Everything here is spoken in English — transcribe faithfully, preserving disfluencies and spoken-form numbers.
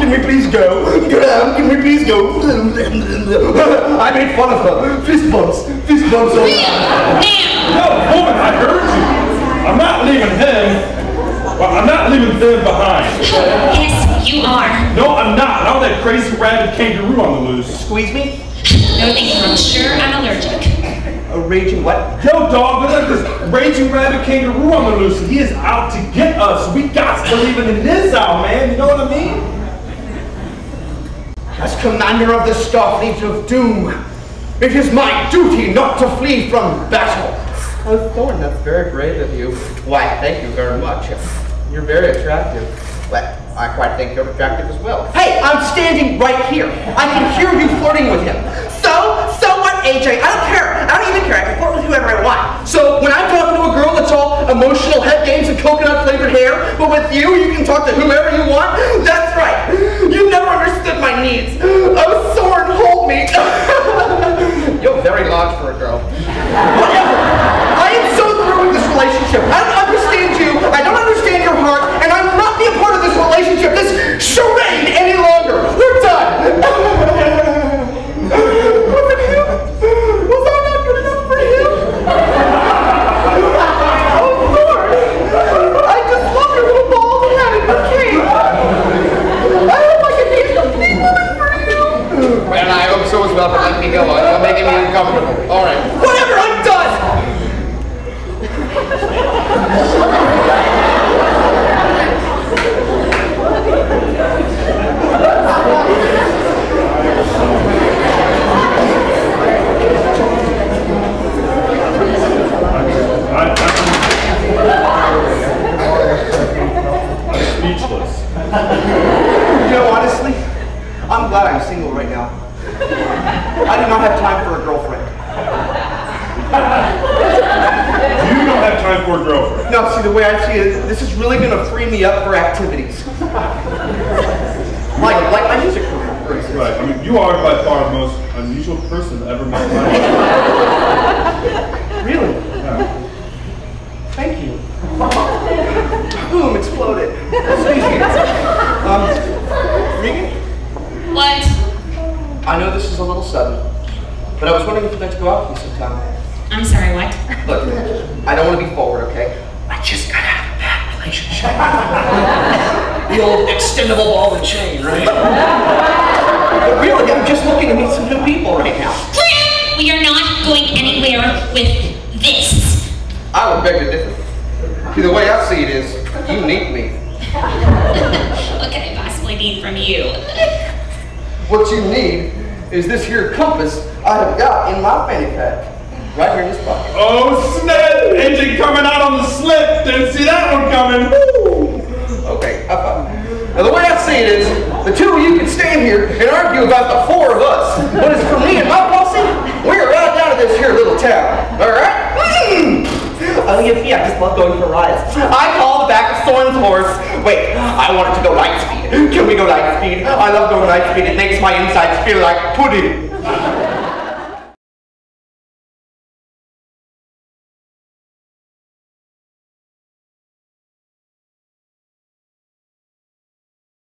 can we please go? Graham, can we please go? I made fun of her. Fist bumps. Fist bumps all the time. No, woman, I heard you. I'm not leaving him. Well, I'm not leaving them behind. Yes, you are. No, I'm not. Not with that crazy rabid kangaroo on the loose. Squeeze me? No, thank you. I'm sure I'm allergic. A raging what? Yo, dog, look at this raging rabid kangaroo on the loose. He is out to get us. We got to leave him in his out, man. You know what I mean? As commander of the Starfleet of Doom, it is my duty not to flee from battle. Oh, Thorn, that's very brave of you. Why, thank you very much. You're very attractive. But I quite think you're attractive as well. Hey, I'm standing right here. I can hear you flirting with him. So, so what, A J? I don't care. I don't even care. I can flirt with whoever I want. So when I'm talking to a girl that's all emotional head games and coconut flavored hair, but with you, you can talk to whoever you want? That's right. You never understood my needs. Oh, Soren, hold me. You're very large for a girl. Whatever. I am so through with this relationship. I don't understand you. I don't understand your heart, and I'm not being part of this relationship, this charade any longer. We're done. Was it him? Was I not good enough for him? Oh, Lord. I just love your little bald head and your cape. I hope I can be a complete woman for you. Well, I hope so as well, but let me go. You're making me uncomfortable. All right. Whatever, I'm done. I'm speechless. You know, honestly, I'm glad I'm single right now. I do not have time for a girlfriend. You don't have time for a girlfriend. No, see, the way I see it, this is really going to free me up for activities. Like, like my music career, for instance. Right, I mean, you are by far the most unusual person I've ever met in my life. Really? Yeah. Thank you. Boom, exploded. Excuse me. Um, Regan? What? I know this is a little sudden, but I was wondering if you'd like to go out with me sometime. I'm sorry, what? Look, I don't want to be forward, okay? I just got out of a bad relationship. The old extendable ball and chain, right? But really, I'm just looking to meet some new people right now. Graham, we are not going anywhere with this. I would beg to differ. See, the way I see it is, you need me. What can I possibly need from you? What you need is this here compass I have got in my fanny pack. Right here in this pocket. Oh, snap! Engine coming out on the slip. Didn't see that one coming. Woo. Okay, high five. Now the way I see it is, the two of you can stand here and argue about the four of us. But as for me and my posse, we're right out of this here little town. All right? Mm. Oh, yeah, yeah, I just love going for rides. I call the back of Thorn's horse. Wait, I want it to go light speed. Can we go light speed? I love going light speed. It makes my insides feel like pudding.